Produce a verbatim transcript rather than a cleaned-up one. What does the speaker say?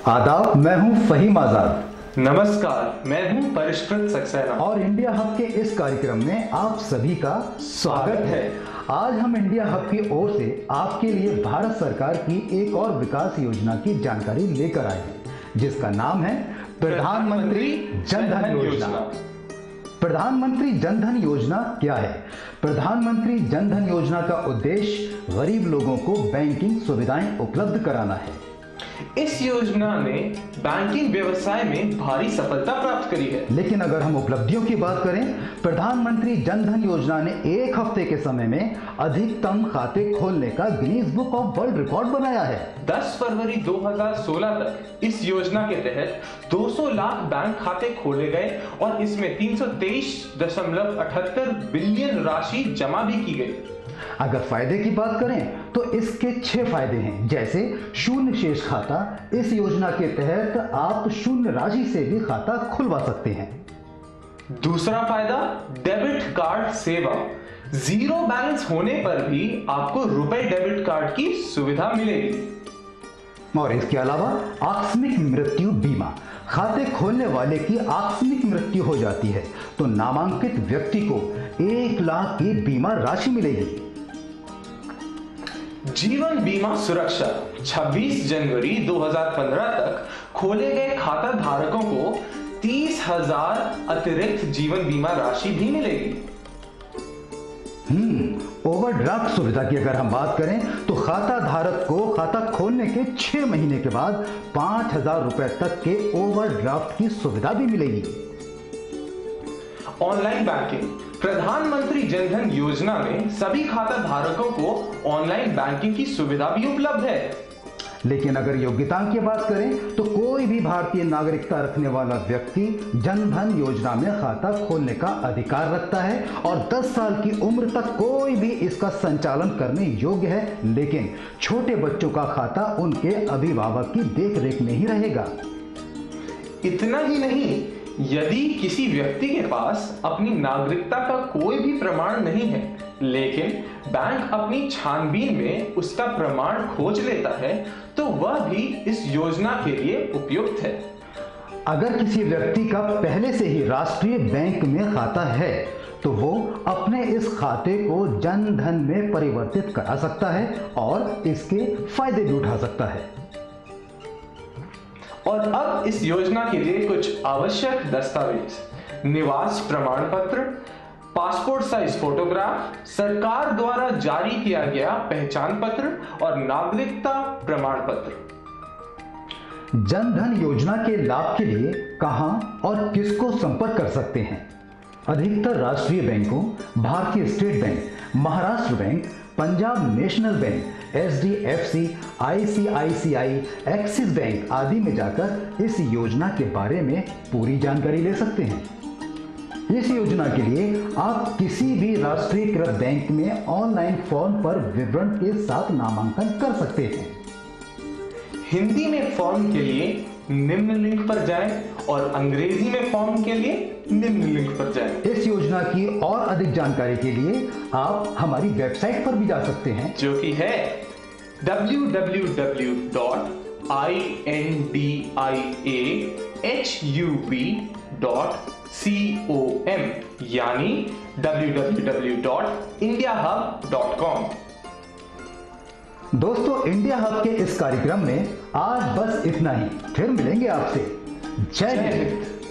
आदाब, मैं हूं फहीम आजाद। नमस्कार, मैं हूं परिष्कृत सक्सेना और इंडिया हब के इस कार्यक्रम में आप सभी का स्वागत है। आज हम इंडिया हब की ओर से आपके लिए भारत सरकार की एक और विकास योजना की जानकारी लेकर आए हैं, जिसका नाम है प्रधानमंत्री जन धन योजना। प्रधानमंत्री जन धन योजना क्या है? प्रधानमंत्री जन धन योजना का उद्देश्य गरीब लोगों को बैंकिंग सुविधाएं उपलब्ध कराना है। इस योजना ने बैंकिंग व्यवसाय में भारी सफलता प्राप्त करी है। लेकिन अगर हम उपलब्धियों की बात करें, प्रधानमंत्री जन धन योजना ने एक हफ्ते के समय में अधिकतम खाते खोलने का Guinness book of world record बनाया है। दस फरवरी दो हज़ार सोलह तक इस योजना के तहत दो सौ लाख बैंक खाते खोले गए और इसमें तीन सौ तेईस दशमलव अठहत्तर बिलियन राशि जमा भी की गई। अगर फायदे की बात करें तो इसके छह फायदे हैं, जैसे शून्य शेष खाता। इस योजना के तहत आप शून्य राशि से भी खाता खुलवा सकते हैं। दूसरा फायदा, डेबिट कार्ड सेवा। जीरो बैलेंस होने पर भी आपको रुपए डेबिट कार्ड की सुविधा मिलेगी। और इसके अलावा आकस्मिक मृत्यु बीमा। खाते खोलने वाले की आकस्मिक मृत्यु हो जाती है तो नामांकित व्यक्ति को एक लाख की बीमा राशि मिलेगी। जीवन बीमा सुरक्षा। छब्बीस जनवरी दो हज़ार पंद्रह तक खोले गए खाता धारकों को तीस हजार अतिरिक्त जीवन बीमा राशि भी मिलेगी। हम्म ओवरड्राफ्ट सुविधा की अगर हम बात करें तो खाता धारक को खाता खोलने के छह महीने के बाद पांच हजार रुपए तक के ओवरड्राफ्ट की सुविधा भी मिलेगी। Online banking. प्रधानमंत्री जन धन योजना में सभी खाता धारकों को ऑनलाइन बैंकिंग की सुविधा भी उपलब्ध है। लेकिन अगर योग्यता की बात करें तो कोई भी भारतीय नागरिकता रखने वाला व्यक्ति जन धन योजना में खाता खोलने का अधिकार रखता है और दस साल की उम्र तक कोई भी इसका संचालन करने योग्य है। लेकिन छोटे बच्चों का खाता उनके अभिभावक की देखरेख में ही रहेगा। इतना ही नहीं, यदि किसी व्यक्ति के पास अपनी नागरिकता का कोई भी प्रमाण नहीं है, लेकिन बैंक अपनी छानबीन में उसका प्रमाण खोज लेता है, तो वह भी इस योजना के लिए उपयुक्त है। अगर किसी व्यक्ति का पहले से ही राष्ट्रीय बैंक में खाता है तो वो अपने इस खाते को जन धन में परिवर्तित करा सकता है और इसके फायदे भी उठा सकता है। और अब इस योजना के लिए कुछ आवश्यक दस्तावेज: निवास प्रमाण पत्र, पासपोर्ट साइज फोटोग्राफ, सरकार द्वारा जारी किया गया पहचान पत्र और नागरिकता प्रमाण पत्र। जन धन योजना के लाभ के लिए कहां और किसको संपर्क कर सकते हैं? अधिकतर राष्ट्रीय बैंकों, भारतीय state bank, Maharashtra bank, Punjab national bank, H D F C, I C I C I, Axis bank आदि में जाकर इस योजना के बारे में पूरी जानकारी ले सकते हैं। इस योजना के लिए आप किसी भी राष्ट्रीयकृत बैंक में ऑनलाइन फॉर्म पर विवरण के साथ नामांकन कर सकते हैं। हिंदी में फॉर्म के लिए निम्न लिंक पर जाएं और अंग्रेजी में फॉर्म के लिए निम्न लिंक पर जाएं। इस योजना की और अधिक जानकारी के लिए आप हमारी वेबसाइट पर भी जा सकते हैं, जो कि है W W W dot I N D I A H U B dot com, यानी W W W dot India hub dot com. दोस्तों, इंडिया हब के इस कार्यक्रम में आज बस इतना ही। फिर मिलेंगे आपसे। जय हिंद।